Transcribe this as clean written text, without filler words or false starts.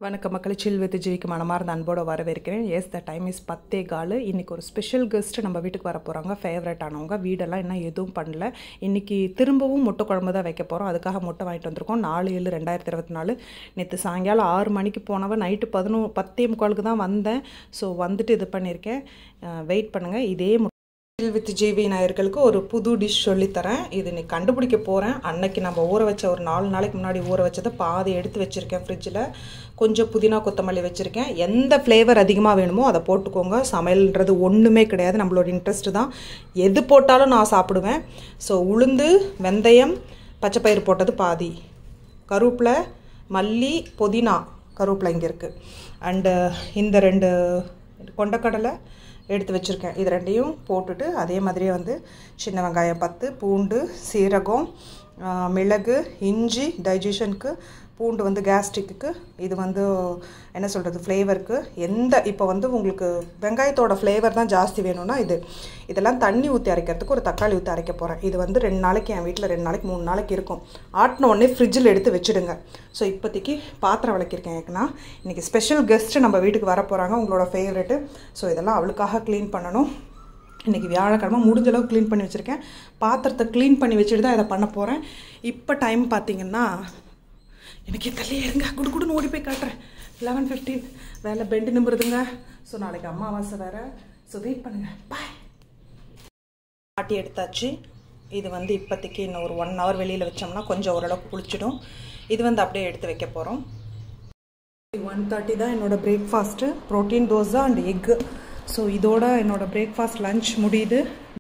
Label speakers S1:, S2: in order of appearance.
S1: வணக்கம் மக்களே, சில் வித் ஜிவிக்கு மனமார்ந்த அன்போடு வரவேற்கிறேன். Yes, the time is 10:15. இன்றைக்கி ஒரு ஸ்பெஷல் கெஸ்ட் நம்ம வீட்டுக்கு வர போகிறாங்க. ஃபேவரட் ஆனவங்க. வீடெல்லாம் இன்னும் எதுவும் பண்ணல. இன்றைக்கி திரும்பவும் முட்டை குழம்பு தான் வைக்க போகிறோம். அதுக்காக முட்டை வாங்கிட்டு வந்திருக்கோம். 4/7/2024. நேற்று சாயங்காலம் 6 மணிக்கு போனவன் நைட்டு 10:45 தான் வந்தேன். ஸோ வந்துட்டு இது பண்ணியிருக்கேன். வெயிட் பண்ணுங்கள். இதே சில் வித் ஜிவி நாயர்களுக்கு ஒரு புது டிஷ் சொல்லித்தரேன். இது இன்னைக்கு கண்டுபிடிக்க போகிறேன். அன்னைக்கு நம்ம ஊற வச்ச ஒரு 4 நாளைக்கு முன்னாடி ஊற வச்சதை பாதி எடுத்து வச்சுருக்கேன் ஃப்ரிட்ஜில். கொஞ்சம் புதினா கொத்தமல்லி வச்சுருக்கேன். எந்த ஃப்ளேவர் அதிகமாக வேணுமோ அதை போட்டுக்கோங்க. சமையல்ன்றது ஒன்றுமே கிடையாது, நம்மளோட இன்ட்ரெஸ்ட்டு தான். எது போட்டாலும் நான் சாப்பிடுவேன். ஸோ உளுந்து, வெந்தயம், பச்சைப்பயிறு போட்டது பாதி, கருவேப்பிலை, மல்லி, புதினா, கருவேப்பிலை இங்கே இருக்குது. அண்டு இந்த 2 கொண்டக்கடலை எடுத்து வச்சுருக்கேன். இது ரெண்டையும் போட்டுட்டு அதே மாதிரியே வந்து சின்ன வெங்காயம் 10, பூண்டு, சீரகம், மிளகு, இஞ்சி, டைஜஷனுக்கு, பூண்டு வந்து கேஸ்ட்ரிக்கு, இது வந்து என்ன சொல்கிறது, ஃப்ளேவருக்கு. இப்போ வந்து உங்களுக்கு வெங்காயத்தோட ஃப்ளேவர் தான் ஜாஸ்தி வேணும்னா இதெல்லாம் தண்ணி ஊற்றி அரைக்கிறதுக்கு ஒரு தக்காளி ஊற்றி அரைக்க போகிறேன். இது வந்து 2 நாளைக்கு என் வீட்டில் 2 நாளைக்கு 3 நாளைக்கு இருக்கும். ஆட்டின உடனே ஃப்ரிட்ஜில் எடுத்து வச்சுடுங்க. ஸோ இப்போதைக்கு பாத்திரம் விளக்கியிருக்கேன். ஏன்னா இன்றைக்கி ஸ்பெஷல் கெஸ்ட்டு நம்ம வீட்டுக்கு வர போகிறாங்க, உங்களோட ஃபேவரெட்டு. ஸோ இதெல்லாம் அவளுக்காக க்ளீன் பண்ணணும். இன்றைக்கி வியாழக்கிழமை முடிஞ்ச அளவுக்கு க்ளீன் பண்ணி வச்சுருக்கேன். பாத்திரத்தை க்ளீன் பண்ணி வச்சுட்டு தான் இதை பண்ண போகிறேன். இப்போ டைம் பார்த்திங்கன்னா எனக்கு தள்ளியே இருங்க, குடுக்குடுன்னு ஓடி போய் காட்டுறேன். 11:15. வேலை பெண்டு நிம்புறதுங்க. ஸோ நாளைக்கு அமாவாசை வேறு. ஸோ வெயிட் பண்ணுங்கள். பாய். ஆட்டி எடுத்தாச்சு. இது வந்து இப்போதைக்கு இன்னும் ஒரு 1 hour வெளியில் வச்சோம்னா கொஞ்சம் ஓரளவுக்கு புளிச்சிடும். இது வந்து அப்படியே எடுத்து வைக்க போகிறோம். 1:30 தான் என்னோடய breakfast. Protein dosa and egg. So இதோட என்னோடய பிரேக்ஃபாஸ்ட் லன்ச் முடியுது.